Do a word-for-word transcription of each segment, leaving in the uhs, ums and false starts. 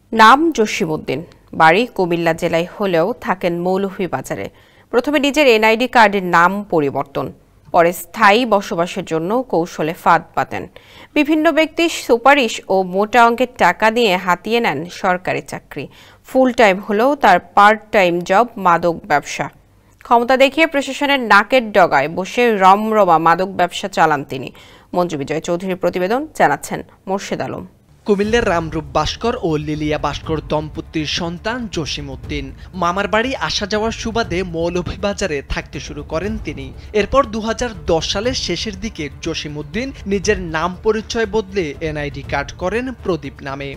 নাম জসিমউদ্দিন, বাড়ি কুমিল্লা জেলায় হলেও থাকেন মৌলভীবাজারে। প্রথমে নিজের এনআইডি কার্ডের নাম পরিবর্তন, পরে স্থায়ী বসবাসের জন্য কৌশলে ফাঁদ পাতেন। বিভিন্ন ব্যক্তির সুপারিশ ও মোটা অঙ্কের টাকা দিয়ে হাতিয়ে নেন সরকারি চাকরি। ফুল টাইম হলেও তার পার্ট টাইম জব মাদক ব্যবসা। ক্ষমতা দেখিয়ে প্রশাসনের নাকের ডগায় বসে রমরমা মাদক ব্যবসা চালান তিনি। মঞ্জু বিজয় চৌধুরীর প্রতিবেদন, জানাচ্ছেন মোর্শেদ আলম। কুমিল্লার রামরূপ ভাস্কর ও লিলিয়া ভাস্কর দম্পতির সন্তান জসিমউদ্দিন। মামার বাড়ি আসা যাওয়ার সুবাদে মৌলভীবাজারে থাকতে শুরু করেন তিনি। এরপর দু হাজার দশ সালের শেষের দিকে জসিমউদ্দিন নিজের নাম পরিচয় বদলে এনআইডি কার্ড করেন প্রদীপ নামে।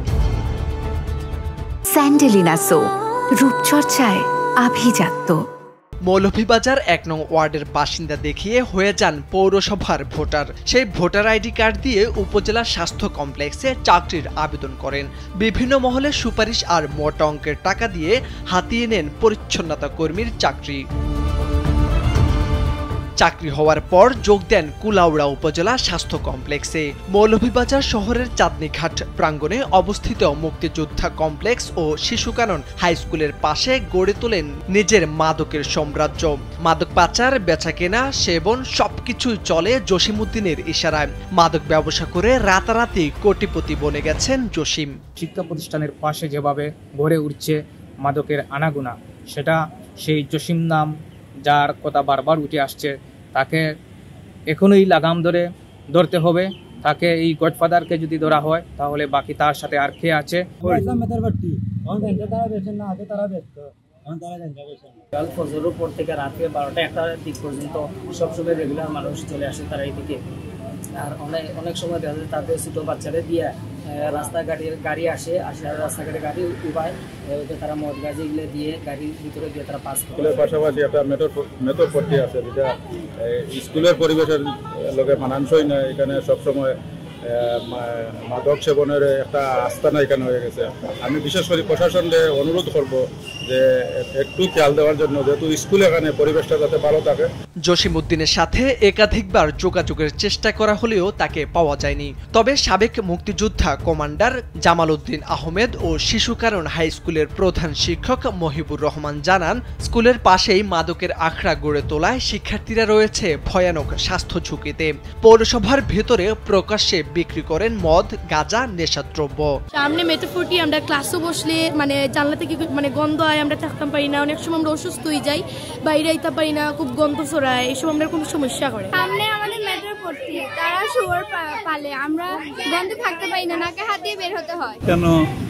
স্যান্ডেলিনা সো, রূপচর্চায় আভিজাত্য। মৌলভীবাজার এক নং ওয়ার্ডের বাসিন্দা দেখিয়ে হয়ে যান পৌরসভার ভোটার। সেই ভোটার আইডি কার্ড দিয়ে উপজেলা স্বাস্থ্য কমপ্লেক্সে চাকরির আবেদন করেন। বিভিন্ন মহলে সুপারিশ আর মোটা অঙ্কের টাকা দিয়ে হাতিয়ে নেন পরিচ্ছন্নতা কর্মীর চাকরি। চাকরি হওয়ার পর যোগ দেন কুলাউড়া উপজেলা স্বাস্থ্য কমপ্লেক্সে। মৌলভীবাজার শহরের চাঁদনীঘাট প্রাঙ্গণে অবস্থিত মুক্তিযোদ্ধা কমপ্লেক্স ও শিশু কানন হাই স্কুলের পাশে গড়ে তোলেন নিজের মাদকের সাম্রাজ্য। মাদক পাচার, বেচাকেনা, সেবন সবকিছুই চলে জসিমউদ্দিনের ইশারায়। মাদক ব্যবসা করে রাতারাতি কোটিপতি বনে গেছেন জসিম। শিক্ষা প্রতিষ্ঠানের পাশে যেভাবে গড়ে উঠছে মাদকের আনাগোনা, সেটা সেই জসিম নাম যার কথা বারবার উঠে আসছে, তাকে এখনই লাগাম ধরে ধরতে হবে। তাকে এই গডফাদারকে যদি ধরা হয় তাহলে বাকি তার সাথে আর কে আছে। কাল ফজরের পর থেকে রাতে বারোটা একটা দিক পর্যন্ত সবসময় রেগুলার মানুষ চলে আসে তারা এইদিকে। আর অনেক অনেক সময় দেখা যায় তাদের ছোটো বাচ্চারা দিয়ে রাস্তাঘাটের গাড়ি আসে আসে রাস্তাঘাটে গাড়ি উপায় তারা মদ গাড়ি এগুলো দিয়ে গাড়ির ভিতরে দিয়ে তারা পাস করে। স্কুলের পাশাপাশি একটা মেট্রো মেট্রো পট্টি আছে, যেটা স্কুলের পরিবেশের লোকে মানানসই নয়। এখানে সবসময় মাদক সেবনের একটা আস্তানা এখানে হয়ে গেছে। আমি বিশেষ করে প্রশাসনকে অনুরোধ করব যে একটু খেয়াল দেওয়ার জন্য, যেহেতু স্কুল এখানে পরিবেশটা যাতে ভালো থাকে। জসিমউদ্দিনের সাথে একাধিকবার যোগাযোগের চেষ্টা করা হলেও তাকে পাওয়া যায়নি। তবে সাবেক মুক্তিযোদ্ধা কমান্ডার জামাল উদ্দিন আহমেদ ও শিশু কানন হাই স্কুলের প্রধান শিক্ষক মহিবুর রহমান জানান, স্কুলের পাশেই মাদকের আখড়া গড়ে তোলায় শিক্ষার্থীরা রয়েছে ভয়ানক স্বাস্থ্য ঝুঁকিতে। পৌরসভার ভেতরে প্রকাশ্যে বিক্রি করেন মদ, গাঁজা, নেশাদ্রব্য। সামনে মেট্রোফোর্টি আমরা ক্লাসও বসলে মানে জানলা থেকে মানে গন্ধ হয়, আমরা থাকতে পারি না। অনেক সময় আমরা অসুস্থ হয়ে যাই, বাইরে আইতে পারি না, খুব গন্ধ ছড়ায়, এইসব আমরা কোনো সমস্যা করে। সামনে আমাদের মেট্রোফোর্টি, তারা শুয়োর পালে, আমরা গন্ধে থাকতে পারি না, নাকে হাত দিয়ে বের হতে হয়। কেন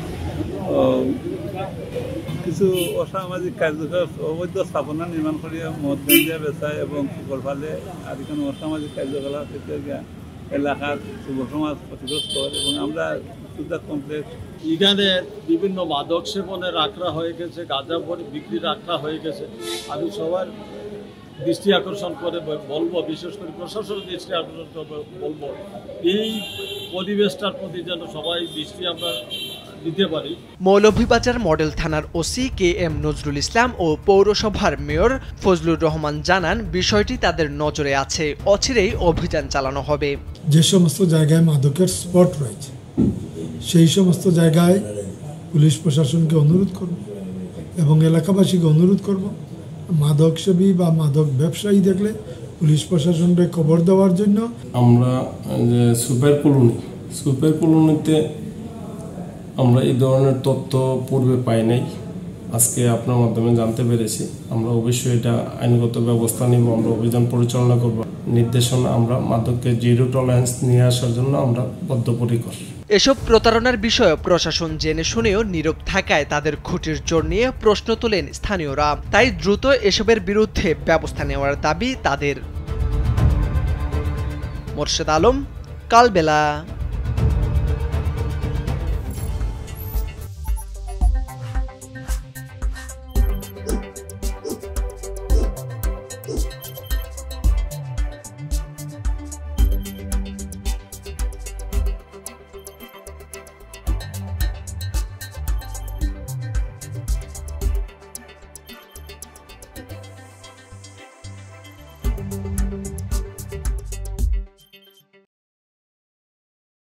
কিছু অসামাজিক কার্যকলাপ অবৈধ স্থাপনা নির্মাণ করিয়া মদ গাঁজা বেচায় এবং কুকুর ফালে আর এখানে অসামাজিক কার্যকলাপ এলাকার যুব সমাজ ক্ষতিগ্রস্ত এবং আমরা কমপ্লেক্স এখানে বিভিন্ন মাদক সেবনের আখড়া হয়ে গেছে, গাঁজা বিক্রির আখড়া হয়ে গেছে। আমি সবার দৃষ্টি আকর্ষণ করে বলবো, বিশেষ করে প্রশাসনের দৃষ্টি আকর্ষণ করে বলবো, এই পরিবেশটার প্রতি যেন সবাই দৃষ্টি আমরা দিতে পারি। মৌলভীবাজার মডেল থানার OC K M Nazrul Islam ও পৌরসভার মেয়র ফজলুর রহমান জানান, বিষয়টি তাদের নজরে আছে, অচিরেই অভিযান চালানো হবে। যে সমস্ত জায়গায় মাদকের স্পট রয়েছে সেই সমস্ত জায়গায় পুলিশ প্রশাসনকে অনুরোধ করব এবং এলাকাবাসীকে অনুরোধ করব, মাদক সেবী বা মাদক ব্যবসায়ী দেখলে পুলিশ প্রশাসনকে খবর দেওয়ার জন্য। আমরা যে সুপার কলোনি সুপার কলোনিতে আমরা এই ধরনের তথ্য পূর্বে পাই নাই, আজকে আপনার মাধ্যমে জানতে পেরেছি। আমরা অবশ্যই এটা আইনগত ব্যবস্থা নিব, আমরা অভিযান পরিচালনা করব। নির্দেশনা আমরা মাদককে জিরো টলারেন্স নিয়ে আসার জন্য আমরা বদ্ধপরিকর। এসব প্রতারণার বিষয়ে প্রশাসন জেনে শুনেও নীরব থাকায় তাদের খুঁটির জোর নিয়ে প্রশ্ন তোলেন স্থানীয়রা। তাই দ্রুত এসবের বিরুদ্ধে ব্যবস্থা নেওয়ার দাবি তাদের। মোর্শেদ আলম, কালবেলা।